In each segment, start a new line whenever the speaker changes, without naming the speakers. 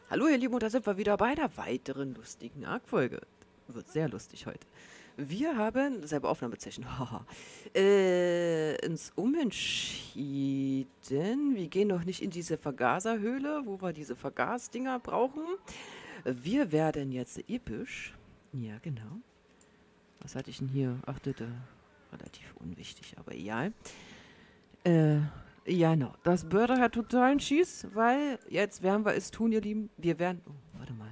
Hallo ihr Lieben, und da sind wir wieder bei einer weiteren lustigen Arc-Folge. Wird sehr lustig heute. Wir haben, selbe Aufnahmezeichen, haha, uns umentschieden. Wir gehen noch nicht in diese Vergaserhöhle, wo wir diese Vergasdinger brauchen. Wir werden jetzt episch. Ja, genau. Was hatte ich denn hier? Ach, das relativ unwichtig, aber egal. Äh, ja, genau. Das Börder hat totalen Schieß, weil jetzt werden wir es tun, ihr Lieben. Wir werden. Oh, warte mal.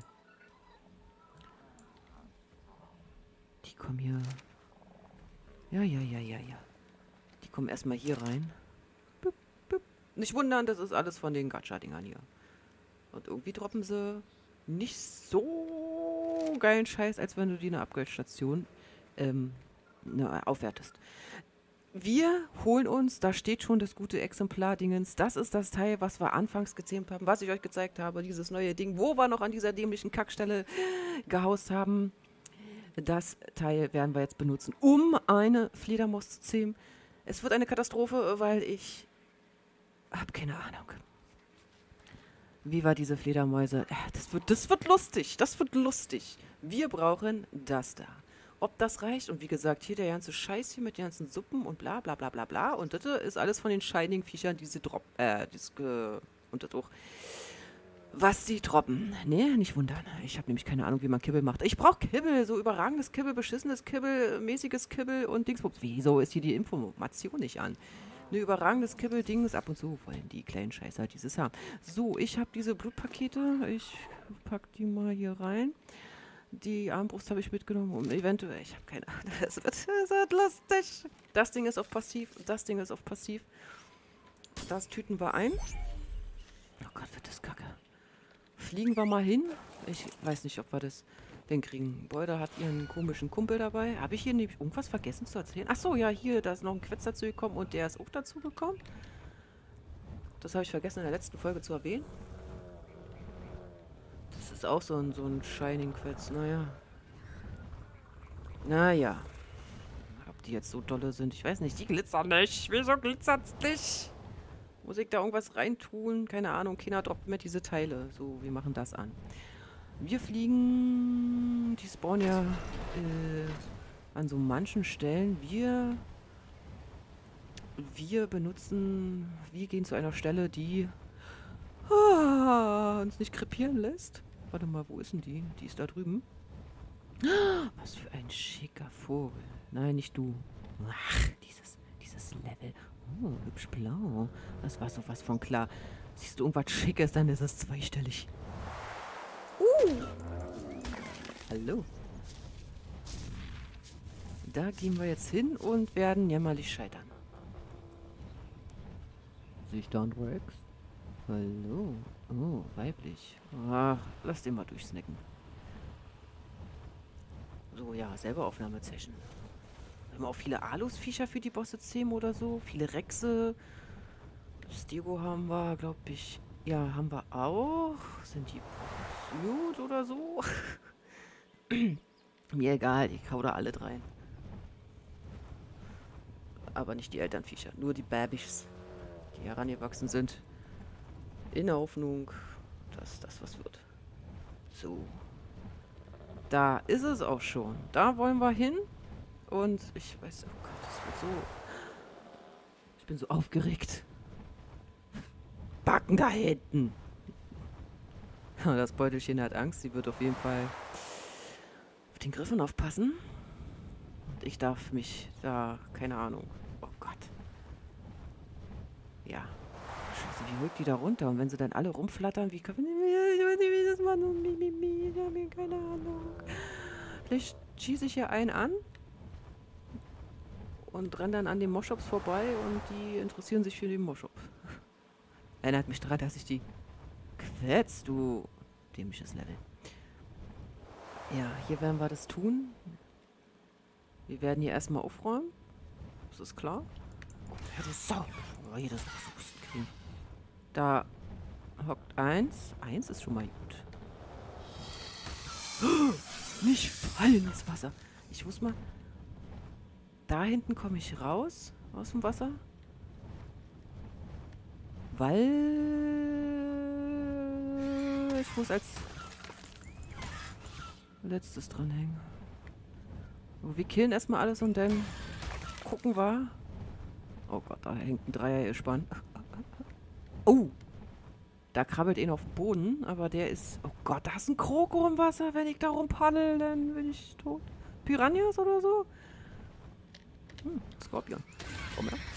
Die kommen hier. Ja, ja, ja, ja, ja. Die kommen erstmal hier rein. Bup, bup. Nicht wundern, das ist alles von den Gacha-Dingern hier. Und irgendwie droppen sie nicht so geilen Scheiß, als wenn du die in einer Upgrade-Station aufwertest. Wir holen uns, da steht schon das gute Exemplar-Dingens. Das ist das Teil, was wir anfangs gezähmt haben, was ich euch gezeigt habe. Dieses neue Ding, wo wir noch an dieser dämlichen Kackstelle gehaust haben. Das Teil werden wir jetzt benutzen, um eine Fledermaus zu zähmen. Es wird eine Katastrophe, weil ich habe keine Ahnung. Wie war diese Fledermäuse? Das wird lustig. Das wird lustig. Wir brauchen das da. Ob das reicht? Und wie gesagt, hier der ganze Scheiß hier mit den ganzen Suppen und bla bla bla bla bla. Und das ist alles von den Shining-Viechern, diese und das auch. Was die droppen. Nee, nicht wundern. Ich habe nämlich keine Ahnung, wie man Kibbel macht. Ich brauche Kibbel, so überragendes Kibbel, beschissenes Kibbel, mäßiges Kibbel und Dingsbums. Wieso ist hier die Information nicht an? Eine überragendes Kibbel-Dings. Ab und zu wollen die kleinen Scheißer dieses haben. So, ich habe diese Blutpakete. Ich pack die mal hier rein. Die Armbrust habe ich mitgenommen, um eventuell, ich habe keine Ahnung, das wird lustig. Das Ding ist auf Passiv, das Ding ist auf Passiv. Das tüten wir ein. Oh Gott, wird das kacke. Fliegen wir mal hin. Ich weiß nicht, ob wir das denn kriegen. Beuder hat ihren komischen Kumpel dabei. Habe ich hier nämlich irgendwas vergessen zu erzählen? Ach so, ja, hier, da ist noch ein Quetz dazu gekommen und der ist auch dazu gekommen. Das habe ich vergessen in der letzten Folge zu erwähnen. Das ist auch so ein Shining-Quetz. Naja. Naja. Ob die jetzt so dolle sind, ich weiß nicht. Die glitzern nicht. Wieso glitzert's nicht? Muss ich da irgendwas reintun? Keine Ahnung. Keiner droppt mir diese Teile. So, wir machen das an. Wir fliegen. Die spawnen ja an so manchen Stellen. Wir benutzen. Wir gehen zu einer Stelle, die uns nicht krepieren lässt. Warte mal, wo ist denn die? Die ist da drüben. Was für ein schicker Vogel. Nein, nicht du. Ach, dieses Level. Oh, hübsch blau. Das war sowas von klar. Siehst du irgendwas Schickes, dann ist es zweistellig. Hallo. Da gehen wir jetzt hin und werden jämmerlich scheitern. Sich dann Rex? Hallo. Oh, weiblich. Ach, lass den mal durchsnacken. So, ja, selber Aufnahmezeichen. Haben wir auch viele Alus-Viecher für die Bosse zähmen oder so? Viele Rechse. Stego haben wir, glaube ich. Ja, haben wir auch. Sind die gut oder so? Mir egal, ich hau da alle rein. Aber nicht die Elternviecher, nur die Babies, die herangewachsen sind. In der Hoffnung, dass das was wird. So. Da ist es auch schon. Da wollen wir hin. Und ich weiß, oh Gott, das wird so. Ich bin so aufgeregt. Backen da hinten. Das Beutelchen hat Angst. Sie wird auf jeden Fall auf den Griffen aufpassen. Und ich darf mich da, keine Ahnung. Oh Gott. Ja. Scheiße, wie holt die da runter? Und wenn sie dann alle rumflattern, wie kann man. Ich weiß nicht, wie das machen. Ich habe keine Ahnung. Vielleicht schieße ich hier einen an und renne dann an den Moschops vorbei und die interessieren sich für den Moschop. Erinnert mich daran, dass ich die quetzt, du dämliches Level. Ja, hier werden wir das tun. Wir werden hier erstmal aufräumen. Das ist klar. Guck, ja, das Sau. Oh, hier das Husten kriegen. Da hockt eins. Eins ist schon mal gut. Nicht fallen ins Wasser. Ich muss mal. Da hinten komme ich raus aus dem Wasser. Weil Ich muss als letztes dranhängen. So, wir killen erstmal alles und dann gucken wir. Oh Gott, da hängt ein Dreiergespann. Oh! Da krabbelt ihn auf den Boden, aber der ist... Oh Gott, da ist ein Kroko im Wasser. Wenn ich da rumpaddel, dann bin ich tot. Piranhas oder so? Skorpion. Komm her.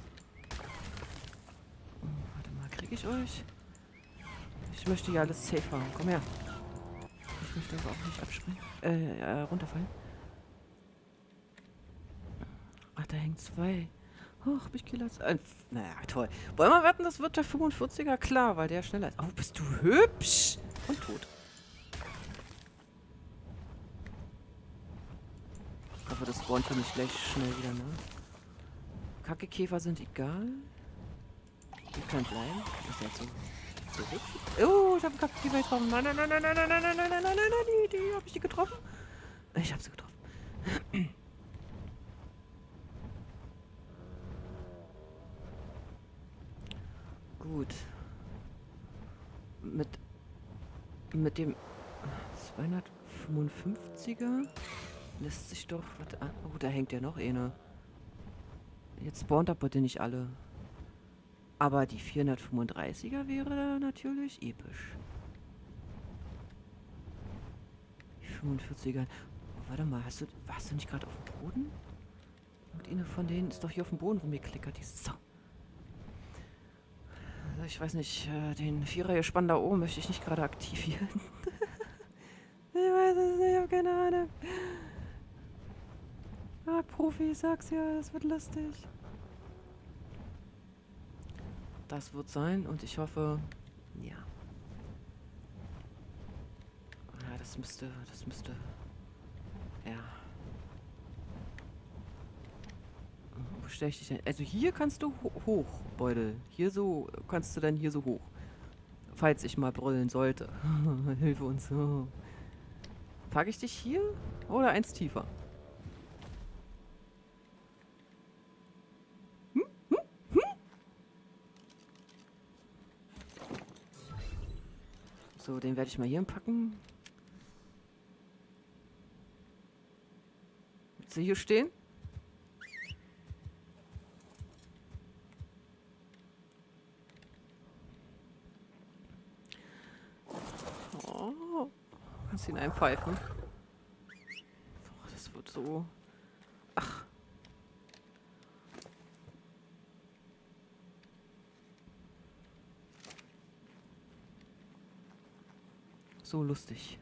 Oh, warte mal, kriege ich euch? Ich möchte hier alles safe haben. Komm her. Ich möchte aber auch nicht abspringen. Runterfallen. Ach, da hängen zwei. Ach, mich killert's. Naja, toll. Wollen wir wetten, das wird der 45er? Klar, weil der schneller ist. Oh, bist du hübsch! Und tot. Aber das spawnt hier nicht gleich schnell wieder, ne? Kackekäfer sind egal. Die können bleiben. Das ist ja so hübsch. Oh, ich habe einen Kackekäfer getroffen. Nein, nein, nein, nein, nein, nein, nein, nein, nein, nein, nein, nein, die habe ich die getroffen? Ich habe sie getroffen. Gut. Mit dem 255er lässt sich doch was an. Oh, da hängt ja noch eine. Jetzt spawnt aber bitte nicht alle. Aber die 435er wäre natürlich episch. Die 45er. Oh, warte mal, warst du nicht gerade auf dem Boden? Irgendeine von denen ist doch hier auf dem Boden rumgeklickert. Die Sau. Also ich weiß nicht, den Vierergespann da oben möchte ich nicht gerade aktivieren. Ich weiß es nicht, ich habe keine Ahnung. Ah, Profi, sag's ja, das wird lustig. Das wird sein und ich hoffe, ja. Ja, das müsste, ja. Wo stelle ich dich denn? Also hier kannst du hoch, Beutel. Hier so, kannst du dann hier so hoch. Falls ich mal brüllen sollte. Hilfe uns. Packe ich dich hier oder eins tiefer? So, den werde ich mal hier packen. Willst du hier stehen? Oh, kannst ihn einpfeifen. Oh, das wird so... Ach. So lustig.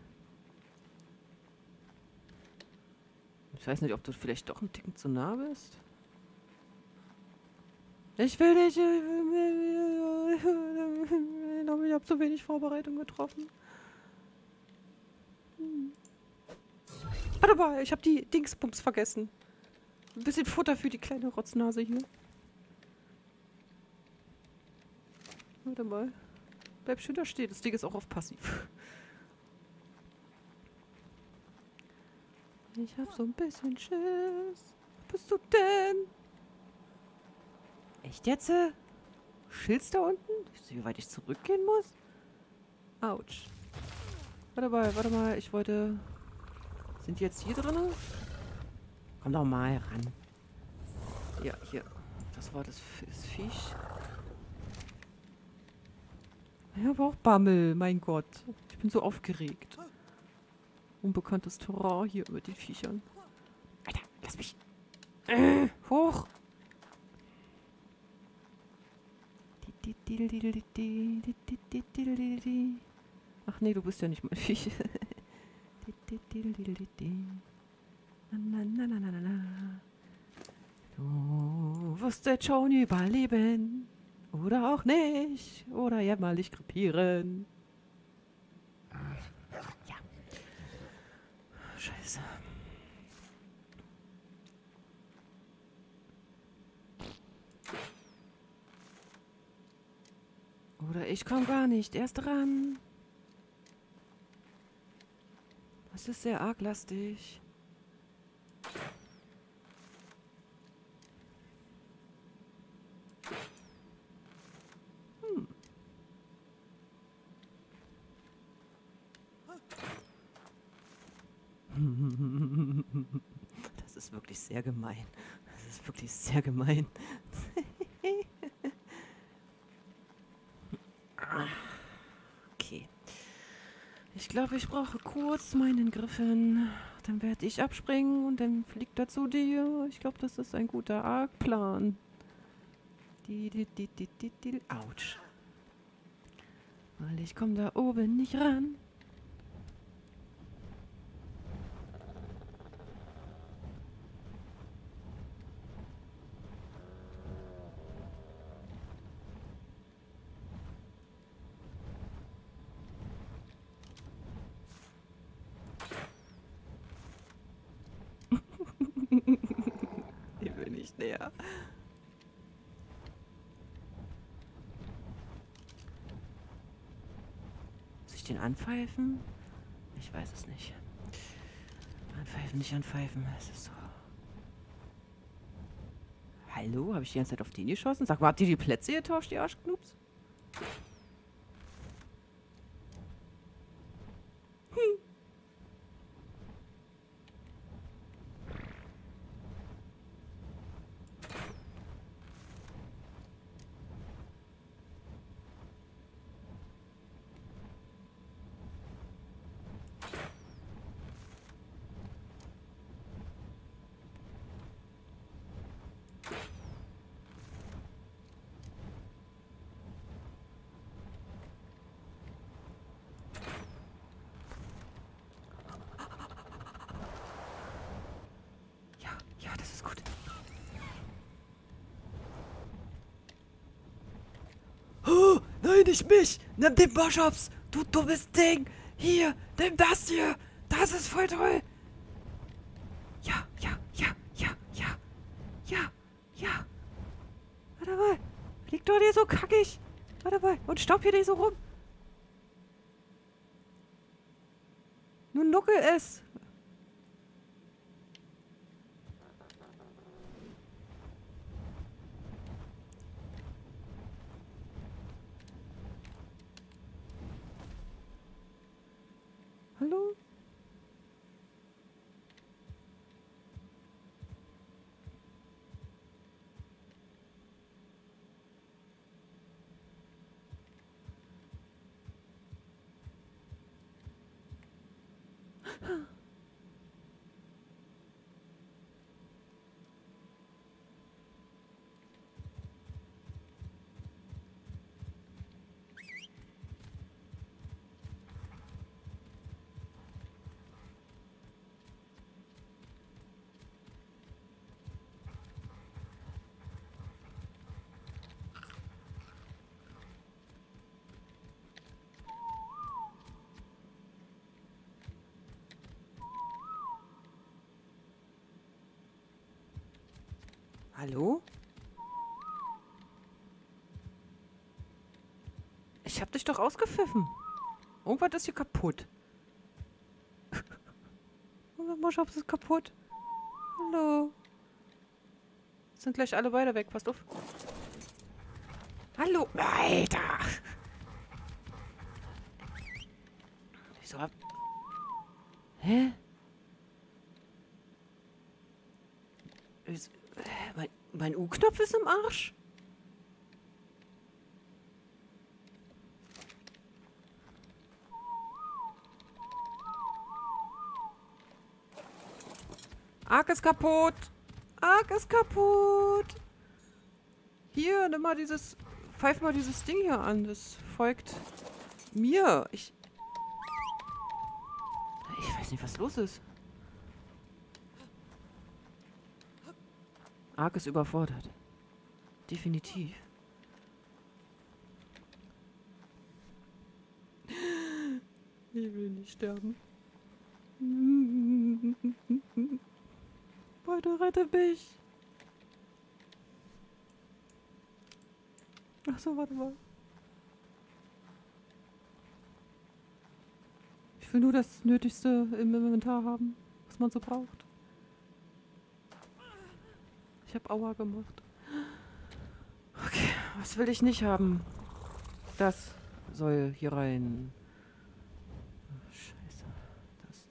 Ich weiß nicht, ob du vielleicht doch ein Ticken zu nah bist. Ich will nicht. Ich glaube, ich habe zu wenig Vorbereitung getroffen. Warte mal, ich habe die Dingsbums vergessen. Ein bisschen Futter für die kleine Rotznase hier. Warte mal. Bleib schön da stehen. Das Ding ist auch auf passiv. Ich hab so ein bisschen Schiss. Wo bist du denn? Echt jetzt? Schildst da unten? Ich sehe, wie weit ich zurückgehen muss. Autsch. Warte mal. Ich wollte... Sind die jetzt hier drin? Komm doch mal ran. Ja, hier. Das war das Viech. Ich habe auch Bammel, mein Gott. Ich bin so aufgeregt. Unbekanntes Terrain hier mit den Viechern. Alter, lass mich. Hoch! Ach nee, du bist ja nicht mein Viech. Du wirst jetzt schon überleben. Oder auch nicht. Oder jämmerlich krepieren. Ja. Scheiße. Oder ich komm gar nicht erst dran. Das ist sehr arglastig. Das ist wirklich sehr gemein. Das ist wirklich sehr gemein. Okay. Ich glaube, ich brauche kurz meinen Griffin. Dann werde ich abspringen und dann fliegt er zu dir. Ich glaube, das ist ein guter Arc-Plan. Autsch. Weil ich komme da oben nicht ran. Ich will nicht näher. Muss ich den anpfeifen? Ich weiß es nicht. Anpfeifen, nicht anpfeifen. Es ist so. Hallo? Habe ich die ganze Zeit auf den geschossen? Sag mal, habt ihr die Plätze getauscht, die Arschknups? Ja, das ist gut. Oh, nein, nicht mich! Nimm den Bischofs! Du dummes Ding! Hier, nimm das hier! Das ist voll toll! Ja. Ja. Warte mal. Liegt doch nicht so kackig. Warte mal. Und staub hier nicht so rum. Nun nuckel es. Hallo? Hallo? Ich hab dich doch ausgepfiffen. Irgendwas ist hier kaputt. Unser Moschofs ist kaputt. Hallo? Sind gleich alle beide weg. Passt auf. Hallo? Alter! Wieso hab... Hä? Mein U-Knopf ist im Arsch? Arc ist kaputt. Arc ist kaputt. Hier, nimm mal dieses... Pfeif mal dieses Ding hier an. Das folgt mir. Ich weiß nicht, was los ist. Arc ist überfordert. Definitiv. Ich will nicht sterben. Bitte rette mich. Achso, warte mal. Ich will nur das Nötigste im Inventar haben, was man so braucht. Ich habe Aua gemacht. Okay, was will ich nicht haben? Das soll hier rein.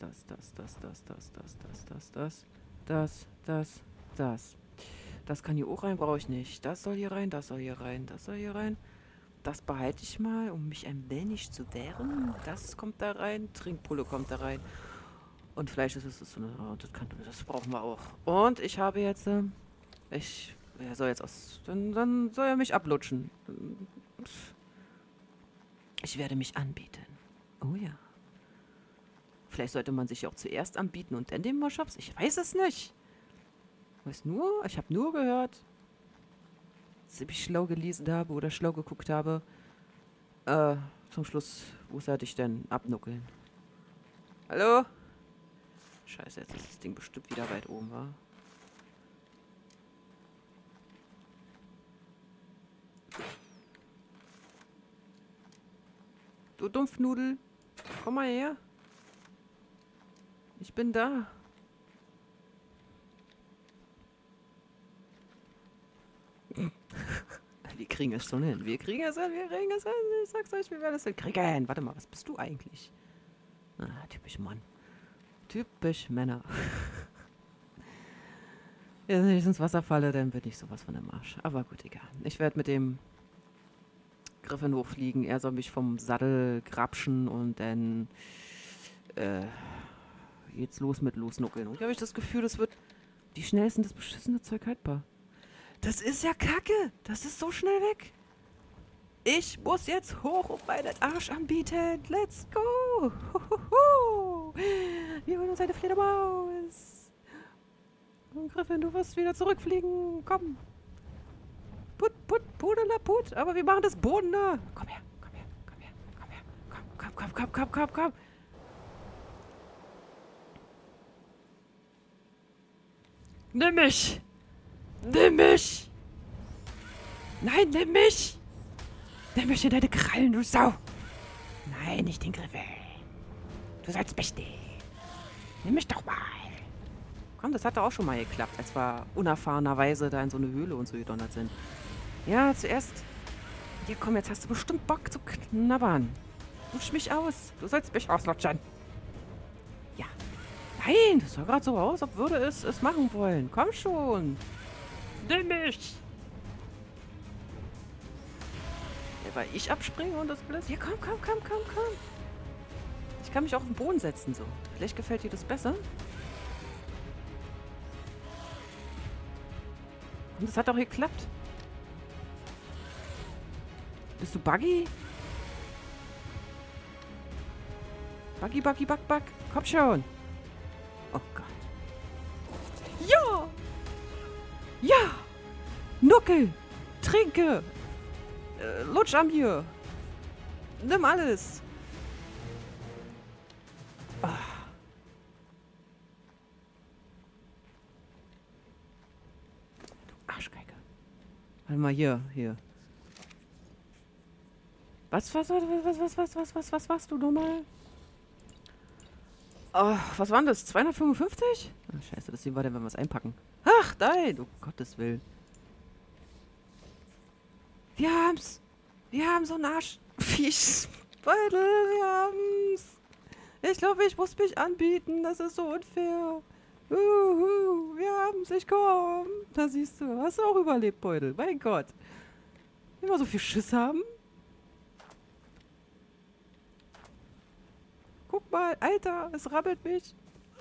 das. Das kann hier auch rein, brauche ich nicht. Das soll hier rein, das soll hier rein, das soll hier rein. Das behalte ich mal, um mich ein wenig zu wehren. Das kommt da rein, Trinkpulle kommt da rein. Und Fleisch ist so eine, das brauchen wir auch. Und ich habe jetzt, er soll jetzt dann soll er mich ablutschen. Ich werde mich anbieten. Oh ja. Vielleicht sollte man sich auch zuerst anbieten und dann den Moschops. Ich weiß es nicht. Ich habe nur gehört, dass ich schlau gelesen habe oder schlau geguckt habe. Zum Schluss, wo sollte ich denn abnuckeln? Hallo? Scheiße, jetzt ist das Ding bestimmt wieder weit oben, wa? Du Dumpfnudel, komm mal her. Ich bin da. Wir kriegen es schon hin. Wir kriegen es hin. Ich sag's euch, wir werden es hinkriegen. Warte mal, was bist du eigentlich? Ah, typisch Mann. Typisch Männer. Ja, wenn ich ins Wasser falle, dann bin ich sowas von dem Arsch. Aber gut, egal. Ich werde mit dem Griffin hochfliegen. Er soll mich vom Sattel grapschen und dann geht's los mit Losnuckeln. Und hier habe ich das Gefühl, das wird die schnellsten, das beschissene Zeug haltbar. Das ist ja Kacke. Das ist so schnell weg. Ich muss jetzt hoch und meinen Arsch anbieten. Let's go. Huhuhu. Wir holen uns eine Fledermaus. Und Griffin, du wirst wieder zurückfliegen. Komm. Pudelaput. Aber wir machen das Boden da. Komm her. Komm. Nimm mich. Nein, nimm mich. Nimm mich in deine Krallen, du Sau. Nein, nicht den Griffel. Du sollst mich nicht. Nimm mich doch mal. Komm, das hat doch auch schon mal geklappt, als wir unerfahrenerweise da in so eine Höhle und so gedonnert sind. Ja, zuerst... Hier, komm, jetzt hast du bestimmt Bock zu knabbern. Lutsch mich aus. Du sollst mich auslutschen. Ja. Nein, das sah gerade so aus, als würde es machen wollen. Komm schon. Nimm mich. Ja, weil ich abspringe und das alles... Hier, komm. Ich kann mich auch auf den Boden setzen, so. Vielleicht gefällt dir das besser. Und das hat auch geklappt. Bist du Buggy? Buggy, Bug. Komm schon. Oh Gott. Ja! Nuckel! Trinke! Lutsch an mir! Nimm alles! Ah. Du Arschgeige. Warte mal, hier. Was warst du nochmal? Oh, was waren das? 255? Oh, scheiße, das sehen wir dann, wenn wir es einpacken. Ach, nein! Um Gottes Willen. Wir haben's! Wir haben so einen Arschviechsbeutel! Wir haben's! Ich glaube, ich muss mich anbieten. Das ist so unfair. Wir haben's. Ich komm. Da siehst du. Hast du auch überlebt, Beutel. Mein Gott. Wenn wir so viel Schiss haben. Guck mal, Alter, es rabbelt mich.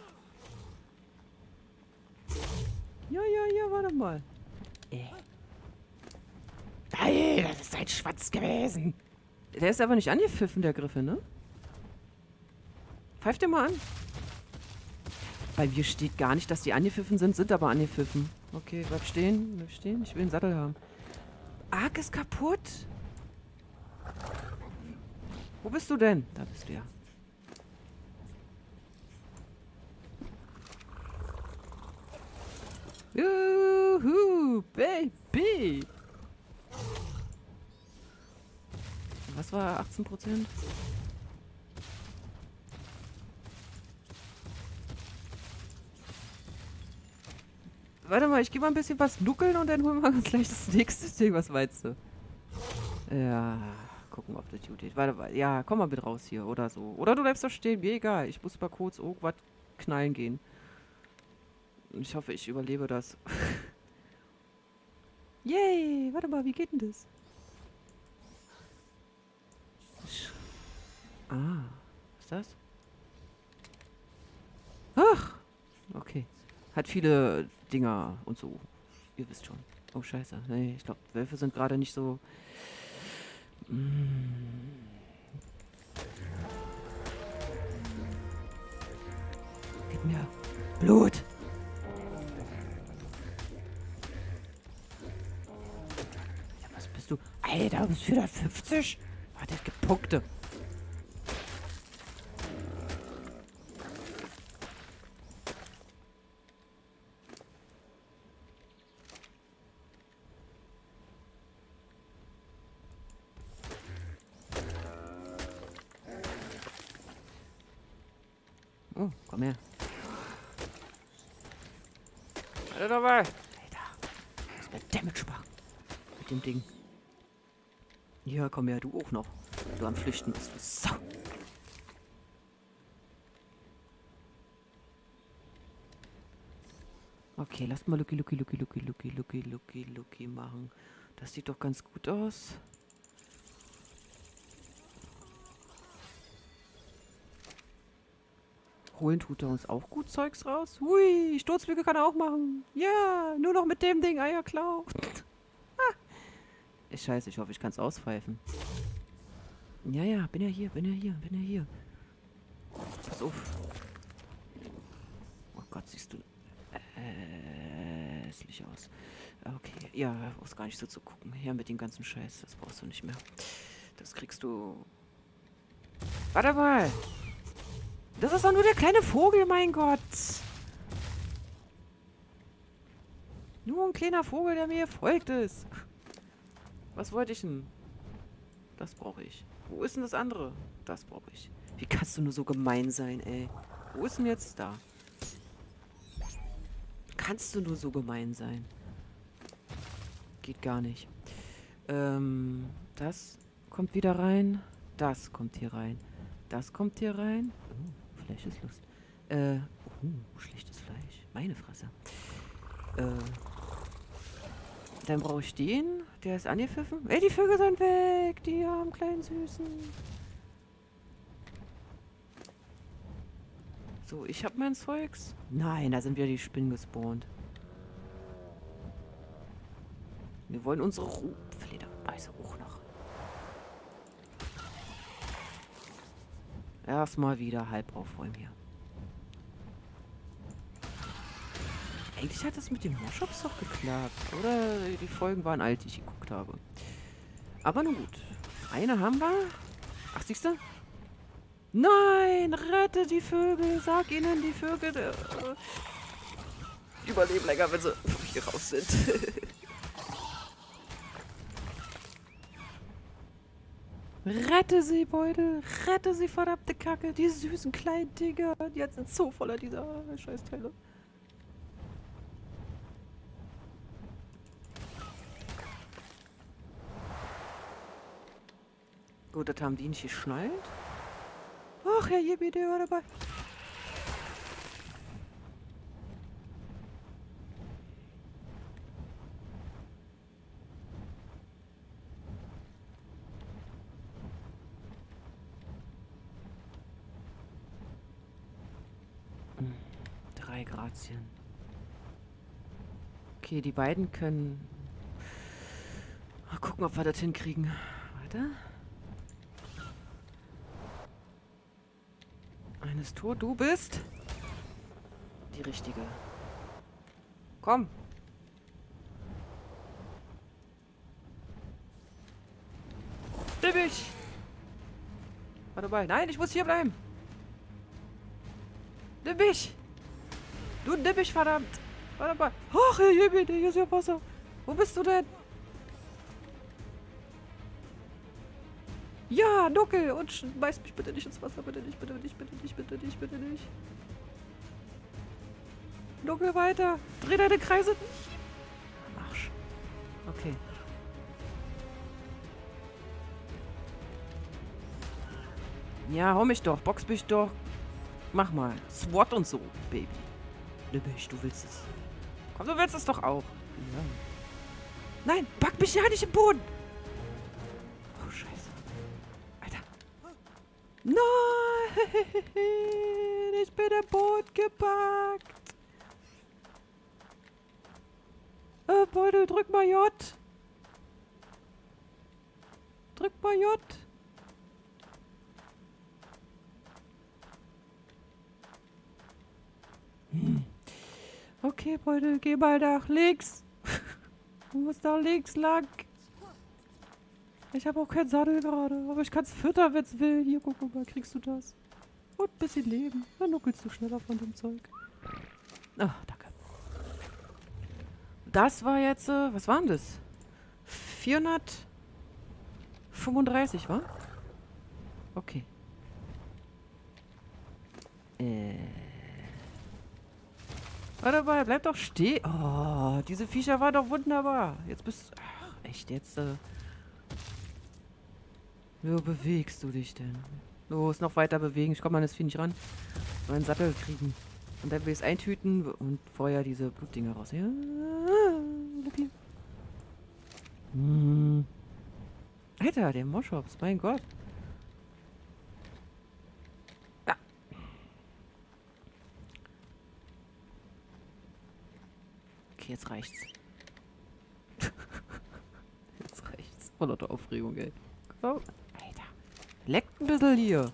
Ja, warte mal. Nein, das ist ein Schwanz gewesen. Der ist aber nicht angepfiffen, der Griffin, ne? Pfeift dir mal an. Bei mir steht gar nicht, dass die angepfiffen sind aber angepfiffen. Okay, bleib stehen. Ich will einen Sattel haben. Ark ist kaputt. Wo bist du denn? Da bist du ja. Juhu, Baby. Was war 18%? Warte mal, ich gehe mal ein bisschen was nuckeln und dann holen wir uns gleich das nächste Ding. Was meinst du? Ja, Gucken, ob das gut geht. Warte, ja, komm mal mit raus hier oder so. Oder du bleibst da stehen, mir egal. Ich muss mal kurz irgendwas knallen gehen. Ich hoffe, ich überlebe das. Yay! Warte mal, wie geht denn das? Ah, was ist das? Ach! Okay. Hat viele Dinger und so. Ihr wisst schon. Oh, scheiße. Nee, ich glaube, Wölfe sind gerade nicht so... Gib mir Blut! Ja, was bist du? Alter, du bist 450? Warte, es gibt Punkte. Oh, komm her. Warte dabei. Alter, das wird Damage machen. Mit dem Ding. Ja, komm her, du auch noch. Du am Flüchten bist, du Sau. Okay, lass mal Lucky machen. Das sieht doch ganz gut aus. Holen tut er uns auch gut Zeugs raus. Hui, Sturzflüge kann er auch machen. Ja, nur noch mit dem Ding Eierklau. Ist scheiße, ich hoffe, ich kann es auspfeifen. Ja, ja, bin ja hier. Pass auf. Oh Gott, siehst du hässlich aus. Okay, ja, brauchst gar nicht so zu gucken. Her mit dem ganzen Scheiß, das brauchst du nicht mehr. Das kriegst du... Warte mal! Das ist doch nur der kleine Vogel, mein Gott! Nur ein kleiner Vogel, der mir folgt ist. Was wollte ich denn? Das brauche ich. Wo ist denn das andere? Das brauche ich. Wie kannst du nur so gemein sein, ey? Wo ist denn jetzt da? Kannst du nur so gemein sein? Geht gar nicht. Das kommt wieder rein. Das kommt hier rein. Das kommt hier rein. Oh, Fleisch ist Lust. Schlechtes Fleisch. Meine Fresse. Dann brauche ich den. Der ist angepfiffen. Ey, die Vögel sind weg. Die armen kleinen Süßen. So, ich habe mein Zeugs. Nein, da sind wieder die Spinnen gespawnt. Wir wollen unsere Fledermäuse auch noch. Erstmal wieder halb aufräumen hier. Eigentlich hat das mit den Moschops doch geklappt. Oder die Folgen waren alt, die ich geguckt habe. Aber nun gut. Eine haben wir. Ach, siehst du? Nein, rette die Vögel. Sag ihnen, die Vögel überleben länger, wenn sie hier raus sind. Rette sie, Beutel. Rette sie, verdammte Kacke. Die süßen kleinen Dinger. Die sind so voller dieser Scheißteile. Gut, das haben die nicht geschnallt. Ach, Herr Jibbi, der war dabei. Drei Grazien. Okay, die beiden können... Mal gucken, ob wir das hinkriegen. Warte. Eines tot, du bist die Richtige. Komm. Dippich! Warte mal. Nein, ich muss hier bleiben. Dippich! Du Dippich, verdammt! Warte mal. Ach, hier ist ja Wasser. Wo bist du denn? Ja, Nuckel! Und schmeiß mich bitte nicht ins Wasser. Bitte nicht, bitte nicht, bitte nicht, bitte nicht, bitte nicht. Nuckel weiter. Dreh deine Kreise. Arsch. Okay. Ja, hau mich doch. Box mich doch. Mach mal. SWAT und so, Baby. Lübisch, du willst es. Komm, du willst es doch auch. Ja. Nein, pack mich ja nicht im Boden. Oh, scheiße. Alter. Nein, ich bin im Boden gepackt. Beutel, drück mal J. Drück mal J. Okay, Beutel, geh mal nach links. Du musst nach links lang. Ich habe auch keinen Sattel gerade, aber ich kann es füttern, wenn es will. Hier, guck mal, kriegst du das. Und ein bisschen Leben. Dann nuckelst du schneller von dem Zeug. Ach, danke. Das war jetzt, was war denn das? 435, wa? Okay. Warte mal, bleib doch stehen. Oh, diese Viecher waren doch wunderbar. Jetzt bist du... Ach, echt, jetzt, Wo bewegst du dich denn? Los, noch weiter bewegen. Ich komme an das Vieh nicht ran. So einen Sattel kriegen. Und dann will ich es eintüten und vorher diese Blutdinger raus. Ja, Alter, der Moschops, mein Gott. Ah. Okay, jetzt reicht's. Jetzt reicht's. Voll lauter Aufregung, ey. Oh, Alter. Leckt ein bisschen hier.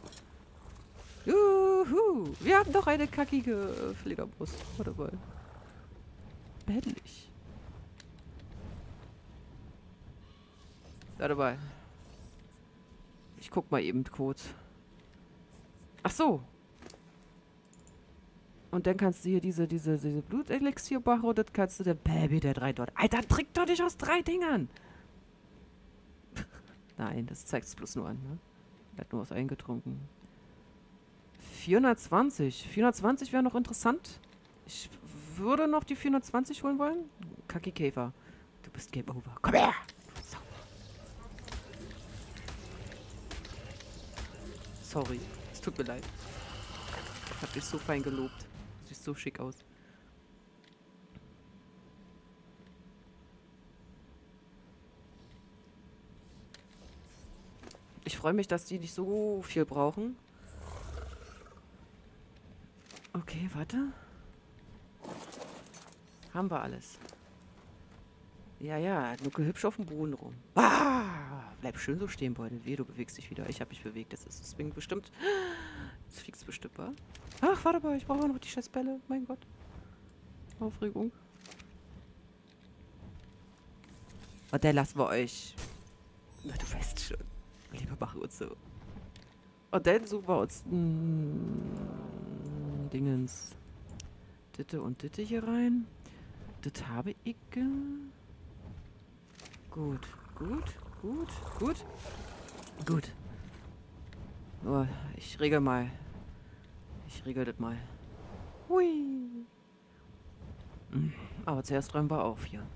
Juhu. Wir haben doch eine kackige Fledermaus. Warte mal. Männlich. Warte mal. Ich guck mal eben kurz. Ach so. Und dann kannst du hier diese Blutelixier machen und das kannst du der Baby der 3 dort. Alter, trink doch nicht aus 3 Dingern. Nein, das zeigt es bloß nur an, ne? Er hat nur was eingetrunken. 420. 420 wäre noch interessant. Ich würde noch die 420 holen wollen. Kaki-Käfer. Du bist Game Over. Komm her! So. Sorry. Es tut mir leid. Ich hab dich so fein gelobt. Du siehst so schick aus. Ich freue mich, dass die nicht so viel brauchen. Okay, warte. Haben wir alles. Ja, ja, nuckel hübsch auf dem Boden rum. Ah, bleib schön so stehen, Beutel. Wehe, du bewegst dich wieder. Ich habe mich bewegt. Das ist deswegen bestimmt... Jetzt fliegt's bestimmt, wa? Ach, warte mal, ich brauche noch die Scheißbälle. Mein Gott. Aufregung. Und der lassen wir euch... Na, du weißt schon. Lieber machen uns so. Und dann suchen wir uns... Dingens. Ditte und Ditte hier rein. Das habe ich... Gut, gut, gut, gut. Gut. Oh, ich regel mal. Ich regel das mal. Hui. Aber zuerst räumen wir auf hier.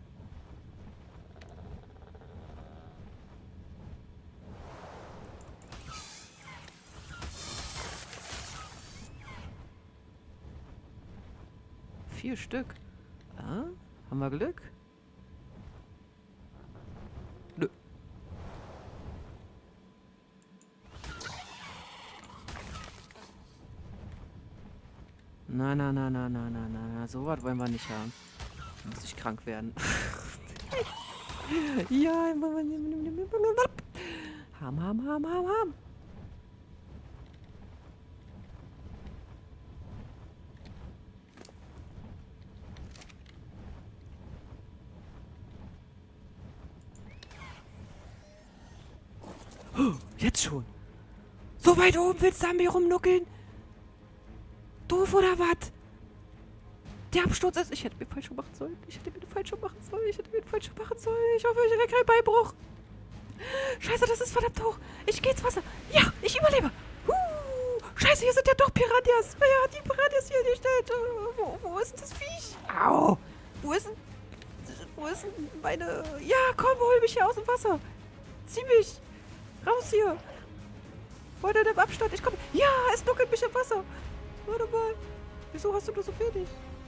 Vier Stück. Ah, haben wir Glück? Nö. Na, na, na, na, na, na, na, so was wollen wir nicht haben. Muss ich krank werden. Ja, ham. Jetzt schon. So weit oben willst du an mir rumnuckeln? Doof oder was? Der Absturz ist... Ich hätte mir falsch machen sollen. Ich hätte mir falsch machen sollen. Ich hoffe, ich hätte keinen Beinbruch. Scheiße, das ist verdammt hoch. Ich gehe ins Wasser. Ja, ich überlebe. Scheiße, hier sind ja doch Piranhas. Wer hat die Piranhas hier gestellt? Wo ist denn das Viech? Au. Wo ist denn meine... Ja, komm, hol mich hier aus dem Wasser. Zieh mich. Raus hier. Warte, nimm Abstand. Ich komme. Ja, es nuckelt mich im Wasser. Warte mal. Wieso hast du nur so wenig?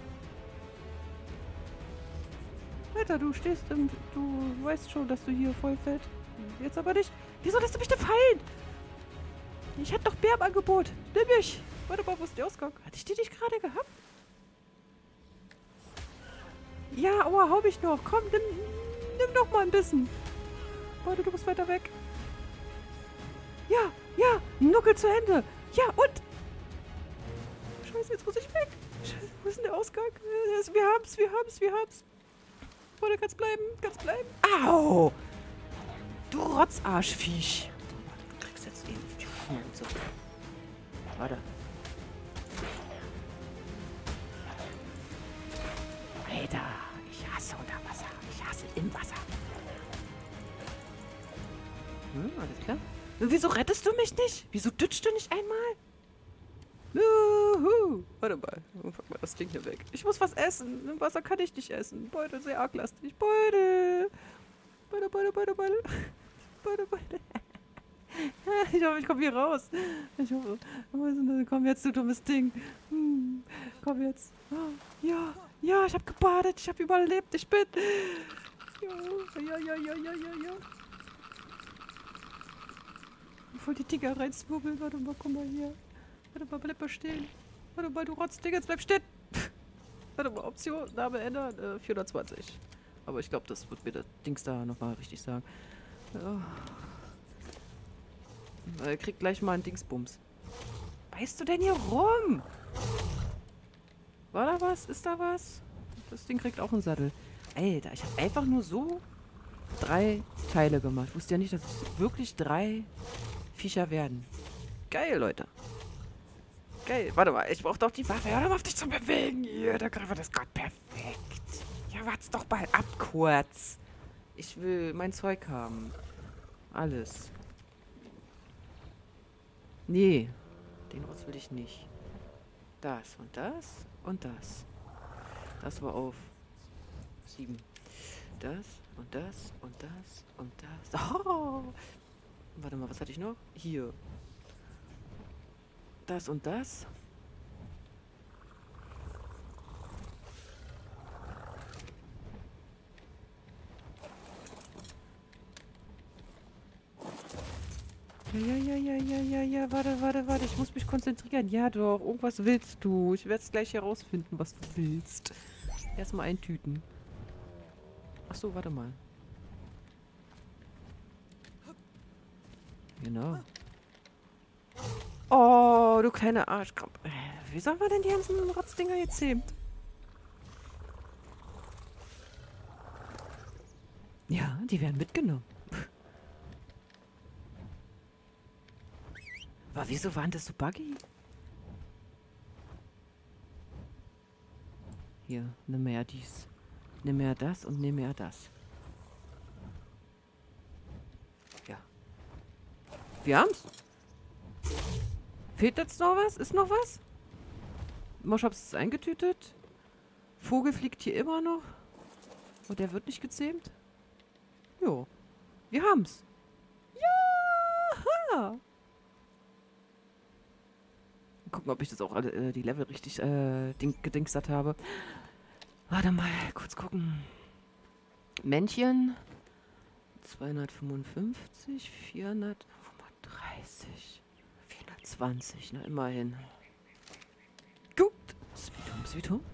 Alter, du stehst im... Du weißt schon, dass du hier voll fett. Jetzt aber nicht. Wieso lässt du mich denn fallen? Ich hätte doch Bär im Angebot. Nimm mich. Warte mal, wo ist der Ausgang? Hatte ich die nicht gerade gehabt? Ja, aua, hau mich noch. Komm, nimm noch mal ein bisschen. Warte, du musst weiter weg. Ja, ja, Nuckel zu Ende. Ja, und? Scheiße, jetzt muss ich weg. Scheiße, wo ist denn der Ausgang? Wir haben's. Warte, kannst bleiben. Au! Du Rotzarschviech. Du kriegst jetzt eben die Schnauze. Warte. Alter, ich hasse unter Wasser. Ich hasse im Wasser. Alles klar. Und wieso rettest du mich nicht? Wieso dütschst du nicht einmal? Juhu. Warte mal. Pack mal das Ding hier weg. Ich muss was essen. Im Wasser kann ich nicht essen. Beute, sehr arglastig. Beute. Ich hoffe, ich komme hier raus. Ich hoffe. Komm jetzt, du dummes Ding. Komm jetzt. Ja, ich habe gebadet. Ich habe überlebt. Ich bin... Ja. Voll die Dinger reinsmuggeln. Warte mal, guck mal hier. Warte mal, bleib mal stehen. Warte mal, du Rotzding, jetzt bleib stehen. Warte mal, Option, Name ändern, 420. Aber ich glaube, das wird mir das Dings da nochmal richtig sagen. Ja. Er kriegt gleich mal einen Dingsbums. Weißt du denn hier rum? War da was? Ist da was? Das Ding kriegt auch einen Sattel. Alter, ich habe einfach nur so 3 Teile gemacht. Ich wusste ja nicht, dass es wirklich 3 Viecher werden. Geil, Leute. Geil. Warte mal, ich brauche doch die Waffe. Hör doch mal auf dich zu bewegen hier. Der Griff ist gerade perfekt. Ja, wart's doch mal ab kurz. Ich will mein Zeug haben. Alles. Nee. Den Rotz will ich nicht. Das und das und das. Das war auf 7. Das und das und das und das. Oh. Warte mal, was hatte ich noch? Hier. Das und das. Ja. Warte. Ich muss mich konzentrieren. Ja doch, irgendwas willst du. Ich werde es gleich herausfinden, was du willst. Erstmal eintüten. Ach so, warte mal. Genau. Oh, du kleine Arschkramp. Wie sollen wir denn die ganzen Rotzdinger jetzt heben? Ja, die werden mitgenommen. Aber wieso waren das so buggy? Hier, nimm mehr dies. Nimm mehr das und nimm mehr das. Ja. Wir haben's. Fehlt jetzt noch was? Ist noch was? Moschabs ist eingetütet. Vogel fliegt hier immer noch. Und der wird nicht gezähmt. Jo. Wir haben's. Ja! Gucken, ob ich das auch alle, die Level richtig gedingstert habe. Warte mal, kurz gucken. Männchen. 255, 435, 420, na immerhin. Gut. Sweet Home.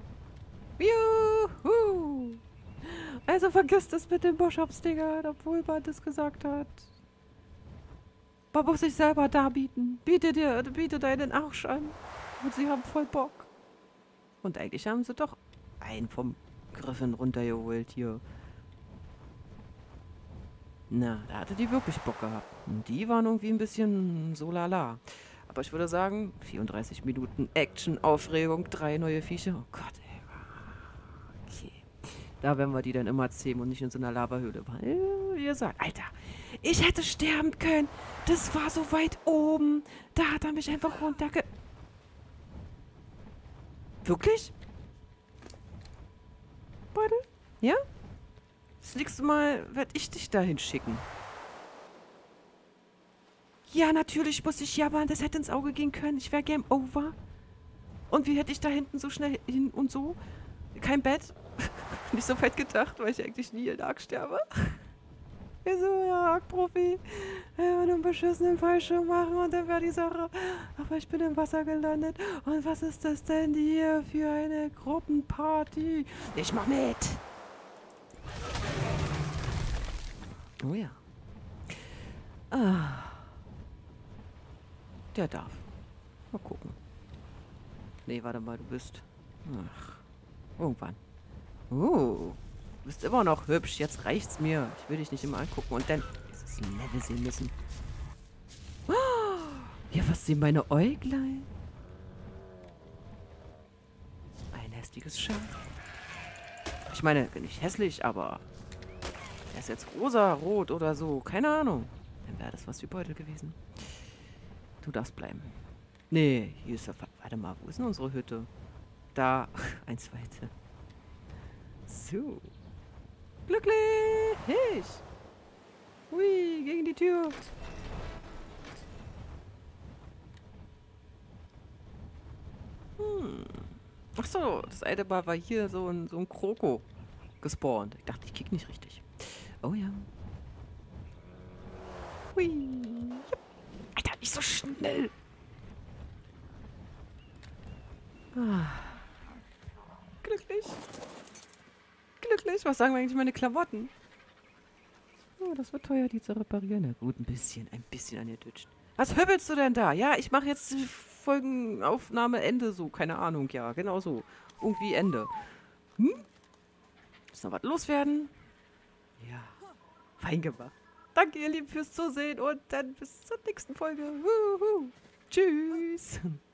Juhu. Also vergiss das mit den Boschabs-Dinger, obwohl man das gesagt hat. Man muss sich selber darbieten. Biete deinen Arsch an. Und sie haben voll Bock. Und eigentlich haben sie doch einen vom Griffin runtergeholt hier. Na, da hatte die wirklich Bock gehabt. Und die waren irgendwie ein bisschen so lala. Aber ich würde sagen, 34 Minuten Action, Aufregung, 3 neue Viecher. Oh Gott, ey. Okay. Da werden wir die dann immer zähmen und nicht in so einer Lavahöhle. Weil, wie gesagt, Alter, ich hätte sterben können. Das war so weit oben. Da hat er mich einfach runterge... Wirklich? Beide? Ja? Das nächste Mal werde ich dich dahin schicken. Ja, natürlich muss ich jabbern. Das hätte ins Auge gehen können. Ich wäre Game Over. Und wie hätte ich da hinten so schnell hin und so? Kein Bett. Nicht so fett gedacht, weil ich eigentlich nie in Ark sterbe. Wieso, ja, Ark-Profi. Einen beschissenen Fallschirm machen und dann wäre die Sache. Aber ich bin im Wasser gelandet. Und was ist das denn hier für eine Gruppenparty? Ich mach mit. Oh ja. Ah. Der darf. Mal gucken. Nee, warte mal, du bist... Ach, irgendwann. Du bist immer noch hübsch. Jetzt reicht's mir. Ich will dich nicht immer angucken und dann dieses Level sehen müssen. Ja, was sehen meine Äuglein? Ein hässliches Schaf. Ich meine, nicht hässlich, aber er ist jetzt rosa, rot oder so. Keine Ahnung. Dann wäre das was für Beutel gewesen. Du darfst bleiben. Nee, hier ist der... Warte mal, wo ist denn unsere Hütte? Da. Eins weiter. So. Glücklich! Hui, gegen die Tür. Ach so, das eine Mal war hier so ein Kroko gespawnt. Ich dachte, ich kick nicht richtig. Oh ja. Hui. Jupp. Alter, nicht so schnell. Ah. Glücklich. Glücklich. Was sagen eigentlich meine Klamotten? Oh, das wird teuer, die zu reparieren. Na gut, ein bisschen angedütscht. Was höbelst du denn da? Ja, ich mache jetzt die Folgenaufnahme Ende so. Keine Ahnung, ja, genau so. Irgendwie Ende. Muss noch was loswerden? Ja, fein gemacht. Danke, ihr Lieben, fürs Zusehen und dann bis zur nächsten Folge. Wuhu. Tschüss.